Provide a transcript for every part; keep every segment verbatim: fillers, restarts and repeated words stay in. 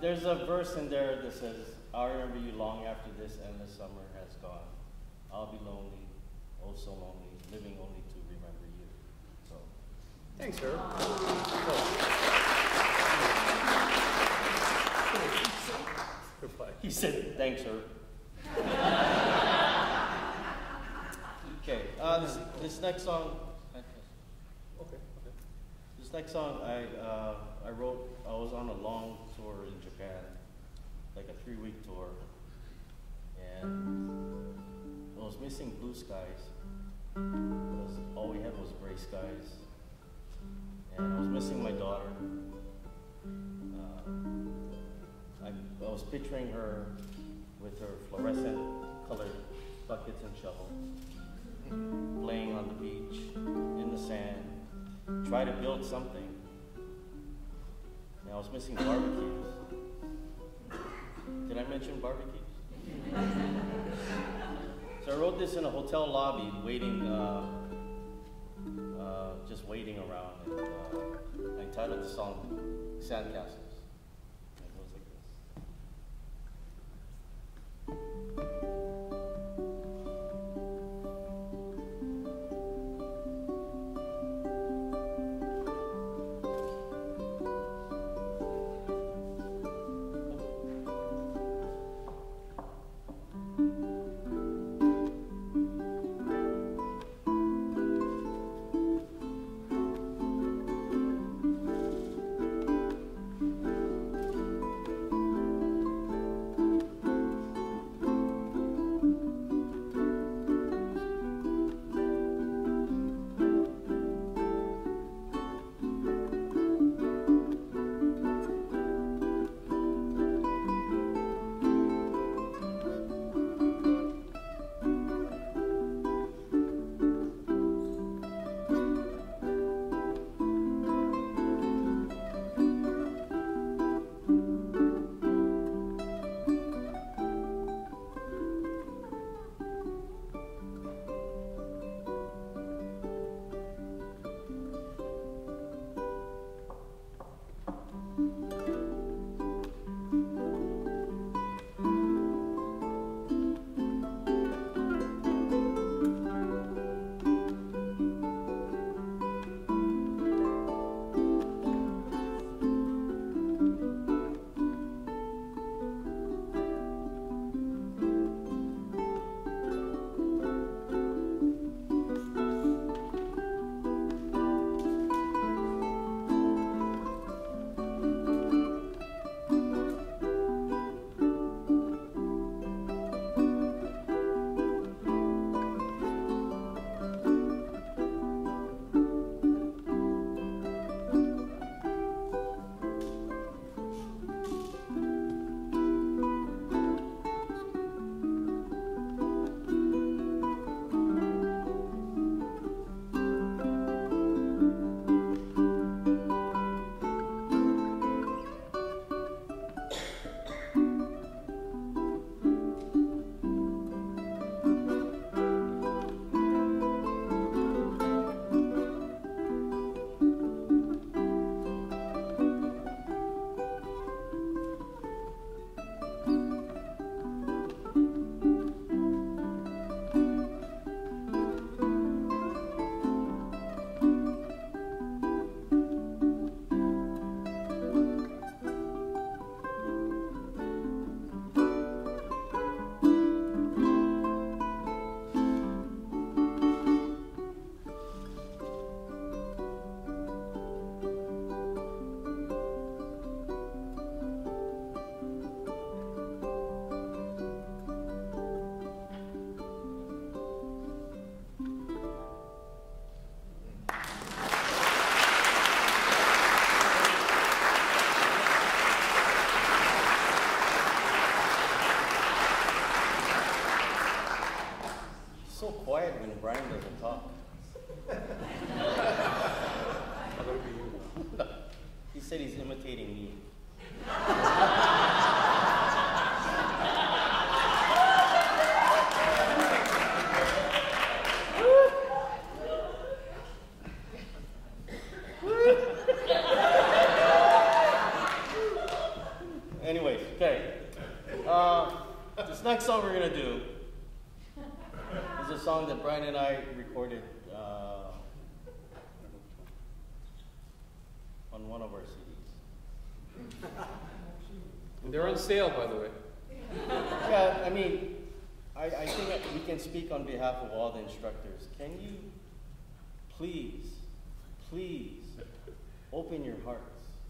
there's a verse in there that says, "I'll remember you long after this endless summer has gone. I'll be lonely, oh so lonely, living only to remember you." So, thanks, sir. He said, "Thanks, sir." Okay, uh, this, this next song. Okay, okay. This next song, I uh, I wrote. I was on a long tour in Japan, like a three-week tour, and I was missing blue skies. Because all we had was gray skies, and I was missing my daughter. Uh, I, I was picturing her with her fluorescent colored buckets and shovel, playing on the beach, in the sand, try to build something. And I was missing barbecues. Did I mention barbecues? So I wrote this in a hotel lobby, waiting, uh, uh, just waiting around. And, uh, I titled the song "Sandcastles." And it goes like this. said he's imitating me. Anyway. next song we're gonna do is a song that Brian and I recorded uh, on one of our C Ds. And they're on sale, by the way. Yeah, I mean, I, I think that we can speak on behalf of all the instructors. Can you please, please open your hearts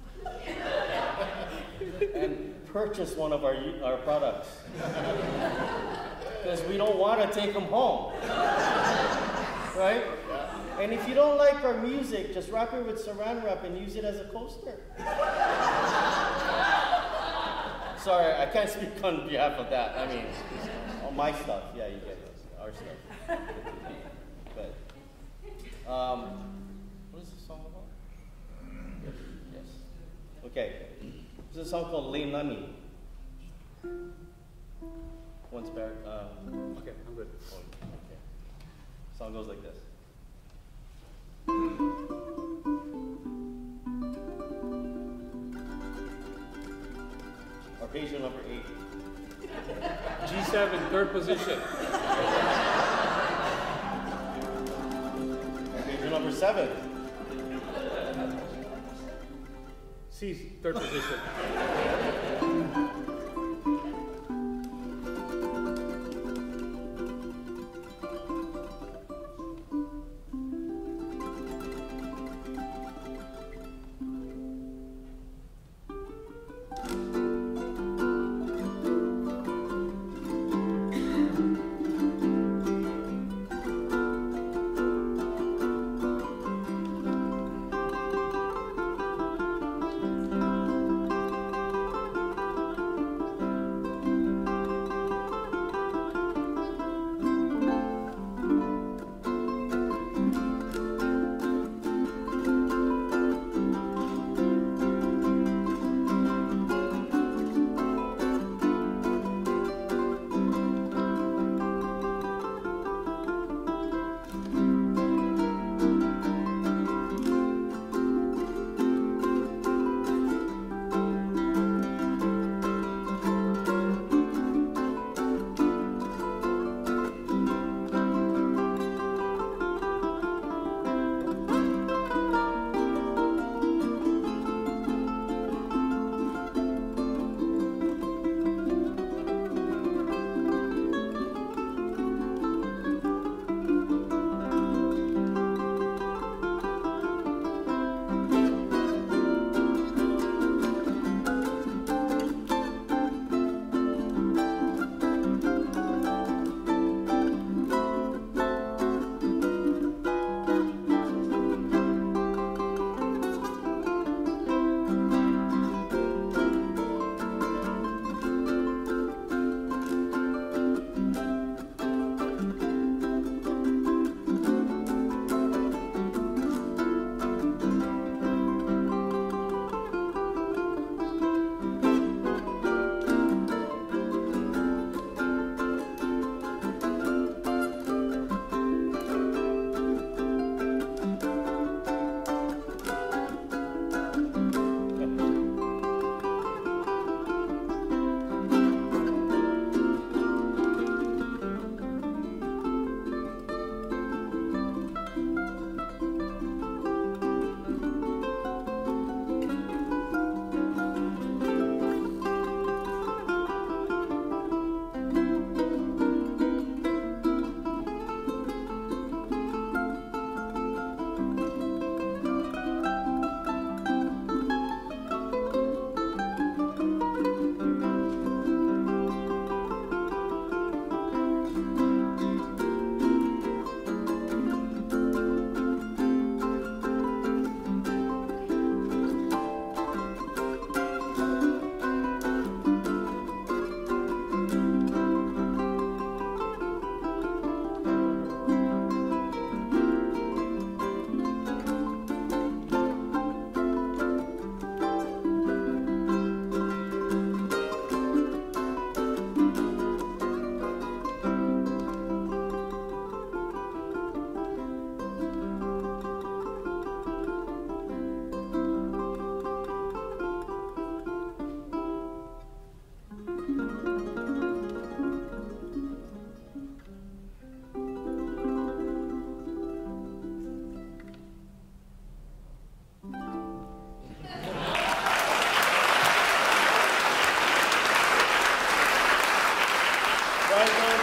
and purchase one of our, our products? Because we don't want to take them home. Right? And if you don't like our music, just wrap it with saran wrap and use it as a coaster. Sorry, I can't speak on behalf of that. I mean, all my stuff. Yeah, you get it. Our stuff. But, um, what is this song about? Yes. Okay. This is a song called Le Nani. Once back. Um, Okay, I'm good. oh, okay. Song goes like this. Arpeggio number eight. G seven, third position. Arpeggio number seven. C, third position.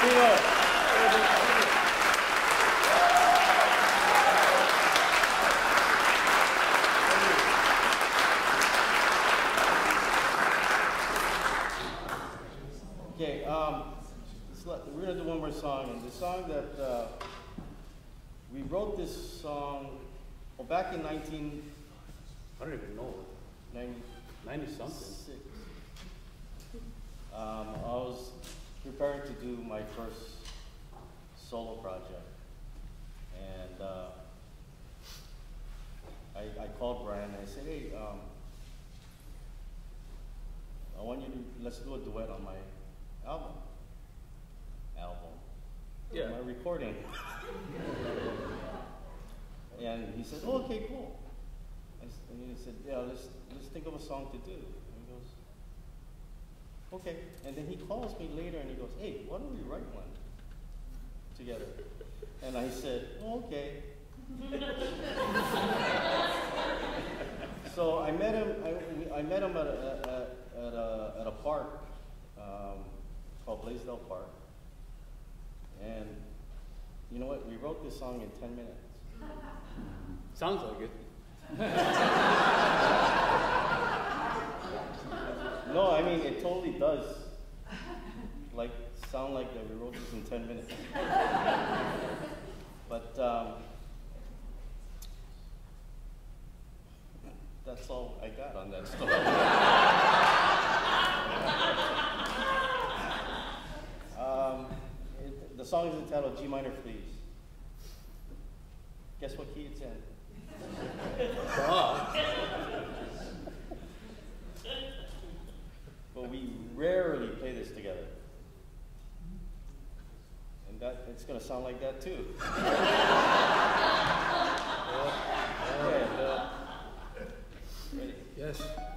Tino. Okay, um, let's let- we're gonna do one more song, and the song that, uh, we wrote this song, well, back in nineteen I don't even know. ninety-six. Ninety something. Um, I was preparing to do my first solo project, and, uh, I, I called Brian, and I said, hey, um, I want you to, let's do a duet on my album. Album. Yeah. My recording. And he said, oh, okay, cool. I s- And he said, yeah, let's, let's think of a song to do. And he goes, okay. And then he calls me later and he goes, hey, why don't we write one together? And I said, oh, okay. So I met him, I, we- I met him at a, at, at a, at a park, um, called Blaisdell Park. And you know what? We wrote this song in ten minutes. Sounds like it. No, I mean, it totally does. Like, sound like that we wrote this in ten minutes. But, um, that's all I got on that story. um, it, the song is entitled G Minor Please. Guess what key it's in? Wow. But we rarely play this together. And that it's gonna sound like that too. Yeah. And, uh, ready? Yes.